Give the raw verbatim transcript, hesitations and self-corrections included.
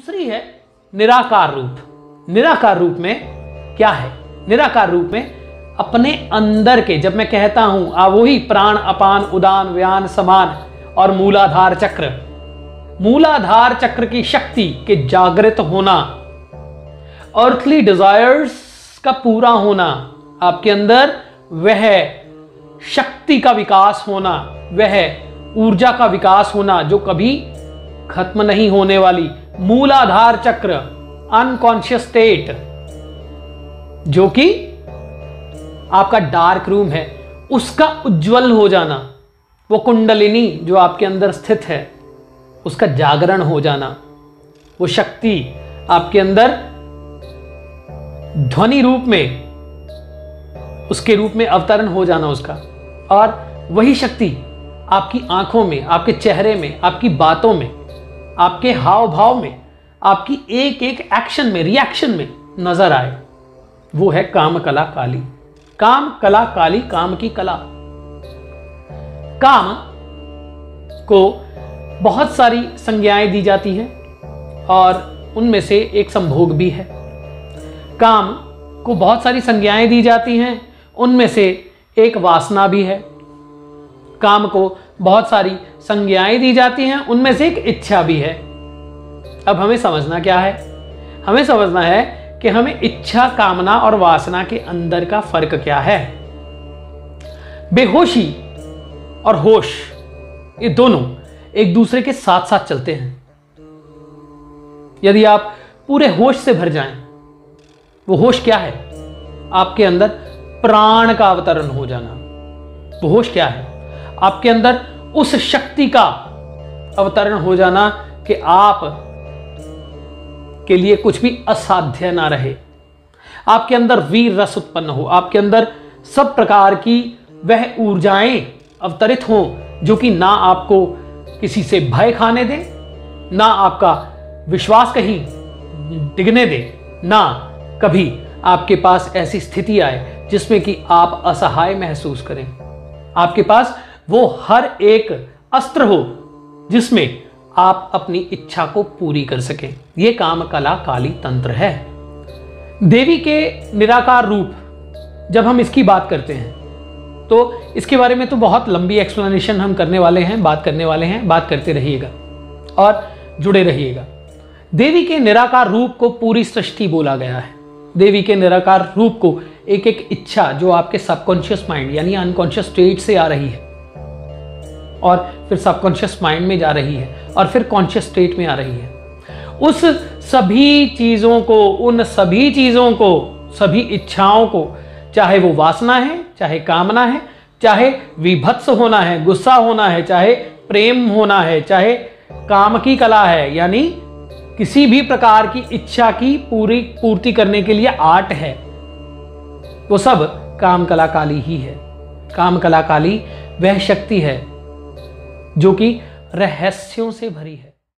दूसरी है निराकार रूप। निराकार रूप में क्या है? निराकार रूप में अपने अंदर के, जब मैं कहता हूं आ वही प्राण, अपान, उदान, व्यान, समान और मूलाधार चक्र, मूलाधार चक्र की शक्ति के जागृत होना, अर्थली डिजायर्स का पूरा होना, आपके अंदर वह शक्ति का विकास होना, वह ऊर्जा का विकास होना जो कभी खत्म नहीं होने वाली, मूलाधार चक्र, अनकॉन्शियस स्टेट, जो कि आपका डार्क रूम है, उसका उज्जवल हो जाना, वो कुंडलिनी जो आपके अंदर स्थित है उसका जागरण हो जाना, वो शक्ति आपके अंदर ध्वनि रूप में, उसके रूप में अवतरण हो जाना उसका, और वही शक्ति आपकी आंखों में, आपके चेहरे में, आपकी बातों में, आपके हाव भाव में, आपकी एक एक एक्शन में, रिएक्शन में नजर आए, वो है काम कला काली। काम कला काली, काम की कला। काम को बहुत सारी संज्ञाएं दी जाती हैं और उनमें से एक संभोग भी है। काम को बहुत सारी संज्ञाएं दी जाती हैं, उनमें से एक वासना भी है। काम को बहुत सारी संज्ञाएं दी जाती हैं, उनमें से एक इच्छा भी है। अब हमें समझना क्या है? हमें समझना है कि हमें इच्छा, कामना और वासना के अंदर का फर्क क्या है। बेहोशी और होश, ये दोनों एक दूसरे के साथ साथ चलते हैं। यदि आप पूरे होश से भर जाएं, वो होश क्या है? आपके अंदर प्राण का अवतरण हो जाना। वो होश क्या है? आपके अंदर उस शक्ति का अवतरण हो जाना कि आप के लिए कुछ भी असाध्य ना रहे। आपके अंदर वीर रस उत्पन्न हो, आपके अंदर सब प्रकार की वह ऊर्जाएं अवतरित हों जो कि ना आपको किसी से भय खाने दे, ना आपका विश्वास कहीं डिगने दे, ना कभी आपके पास ऐसी स्थिति आए जिसमें कि आप असहाय महसूस करें। आपके पास वो हर एक अस्त्र हो जिसमें आप अपनी इच्छा को पूरी कर सकें। यह काम कला काली तंत्र है। देवी के निराकार रूप, जब हम इसकी बात करते हैं तो इसके बारे में तो बहुत लंबी एक्सप्लेनेशन हम करने वाले हैं, बात करने वाले हैं, बात करते रहिएगा और जुड़े रहिएगा। देवी के निराकार रूप को पूरी सृष्टि बोला गया है। देवी के निराकार रूप को एक एक इच्छा जो आपके सबकॉन्शियस माइंड यानी अनकॉन्शियस स्टेट से आ रही है और फिर सबकॉन्शियस माइंड में जा रही है और फिर कॉन्शियस स्टेट में आ रही है, उस सभी चीजों को, उन सभी चीजों को, सभी इच्छाओं को, चाहे वो वासना है, चाहे कामना है, चाहे विभत्स होना है, गुस्सा होना है, चाहे प्रेम होना है, चाहे काम की कला है, यानी किसी भी प्रकार की इच्छा की पूरी पूर्ति करने के लिए आर्ट है, वो सब काम कला काली ही है। काम कला काली वह शक्ति है जो कि रहस्यों से भरी है।